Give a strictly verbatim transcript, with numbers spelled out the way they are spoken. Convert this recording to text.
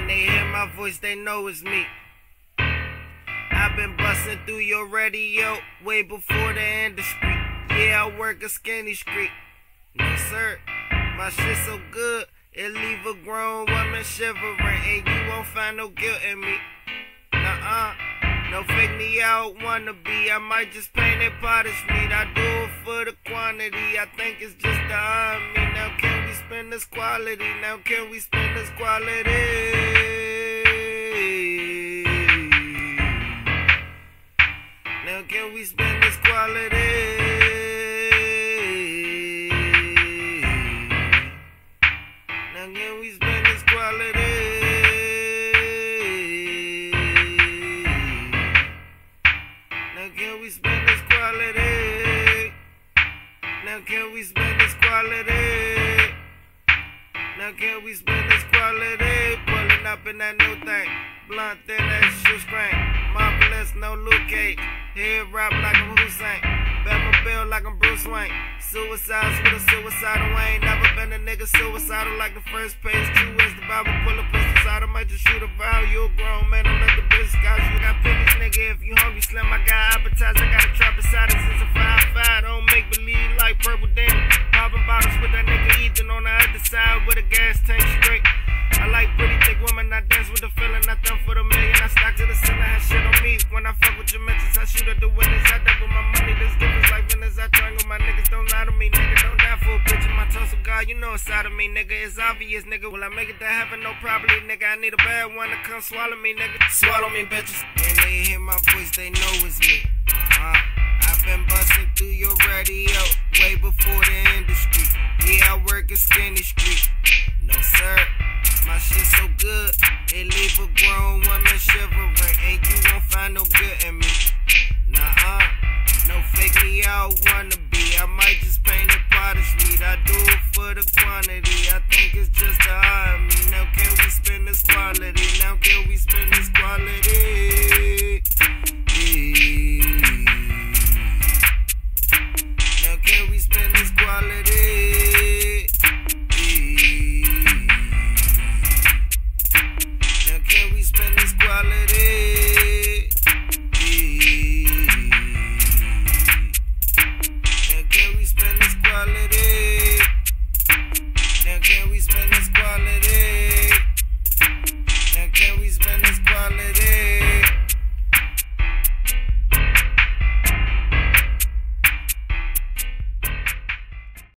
When they hear my voice, they know it's me. I've been busting through your radio way before the industry. Yeah, I work a skinny street. No sir, my shit so good, it leave a grown woman shivering, and you won't find no guilt in me. Nuh-uh, no fake me out wannabe. I might just paint it potish meat. I do it for the quantity. I think it's just the army. Now can we spend this quality? Now can we spend this quality? Now can we spend this quality? Now can we spend this quality? Now can we spend this quality? Now can we spend this quality? Now can we spend this quality? Pulling up in that new thing, blunt in that shoestring, marvelous, no Luke Cage. Head rap like I'm Hussein, Batmobile like I'm Bruce Wayne. Suicides with a suicidal Wayne. Never been a nigga suicidal like the first page. Two is the Bible, pull a pistol out. I might just shoot a vial. You a grown man, don't let the bitch scouts. You got pennies, nigga. If you hungry, slim, I got appetizer. I got a trap beside it since a five five. Don't make believe like Purple Danny. Popping bottles with that nigga Ethan on the other side with a gas tank straight. I like pretty thick women, I dance with the feeling, nothing for the million. I stock to the ceiling, have shit on me. When I fuck with your mentions, I shoot at the winners. I double my money, this difference like winners. I triangle my niggas, don't lie to me, nigga. Don't die for a picture, my toast of God, you know inside of me, nigga. It's obvious, nigga. Will I make it to heaven? No, probably, nigga. I need a bad one to come swallow me, nigga. Swallow me, bitches. When they hear my voice, they know it's me. Uh-huh. I've been busting through your radio way before the industry. Yeah, I work a skinny street. No, sir. My shit so good, it leave a grown woman shivering, and you won't find no good in me. Nuh-uh, no fake me out wannabe. I might just paint it potish meat. I do it for the quantity. I think it's just the army. Now can we spend this quality? Now can we spend this quality? Now can we spend this quality? Can we spend this quality? Now can we spend this quality? Now can we spend this quality? Now can we spend this quality?